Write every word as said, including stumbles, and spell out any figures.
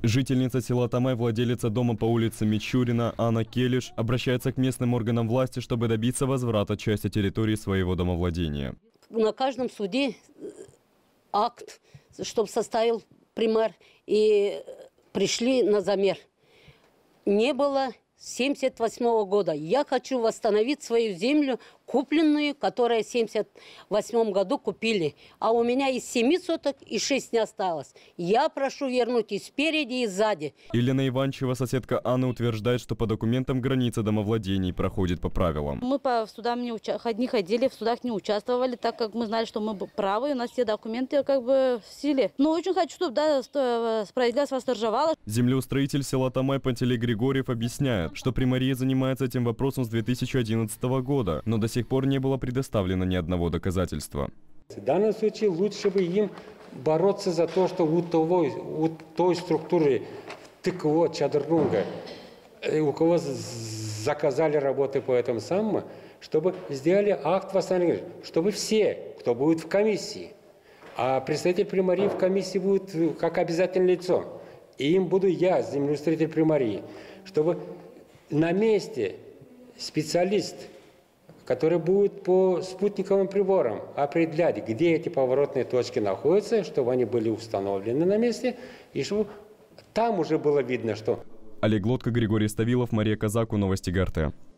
Жительница села Тамай, владелица дома по улице Мичурина Анна Келиш, обращается к местным органам власти, чтобы добиться возврата части территории своего домовладения. На каждом суде акт, чтобы составил пример, и пришли на замер. Не было с семьдесят восьмого года. Я хочу восстановить свою землю, купленную, которую в семьдесят восьмом году купили. А у меня из семи соток и шесть не осталось. Я прошу вернуть и спереди, и сзади. Елена Иванчева, соседка Анны, утверждает, что по документам граница домовладений проходит по правилам. Мы по судам не, уча... не ходили, в судах не участвовали, так как мы знали, что мы правы, у нас все документы как бы в силе. Но очень хочу, чтобы да, справедливость восторжевала. Землеустроитель села Тамай Пантелей Григорьев объясняет, что Примария занимается этим вопросом с две тысячи одиннадцатого года, но до сих пор не было предоставлено ни одного доказательства. В данном случае лучше бы им бороться за то, что у, того, у той структуры ТКО Чадырнунга, у кого заказали работы по этому самому, чтобы сделали акт восстановления, чтобы все, кто будет в комиссии, а представитель Примарии в комиссии будет как обязательное лицо, и им буду я, землеустроитель Примарии, чтобы на месте специалист, который будет по спутниковым приборам определять, где эти поворотные точки находятся, чтобы они были установлены на месте, и чтобы там уже было видно, что... Олег Лодко, Григорий Ставилов, Мария Казаку, Новости ГРТ.